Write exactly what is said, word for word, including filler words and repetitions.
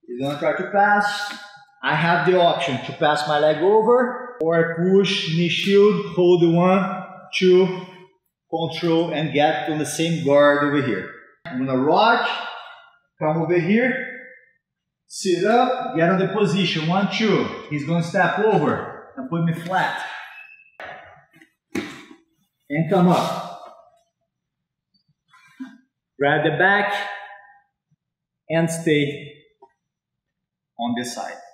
He's gonna try to pass. I have the option to pass my leg over, or I push, knee shield, hold the one, two, control, and get on the same guard over here. I'm gonna rock, come over here, sit up, get on the position, one, two. He's gonna step over and put me flat. And come up. Grab the back and stay on this side.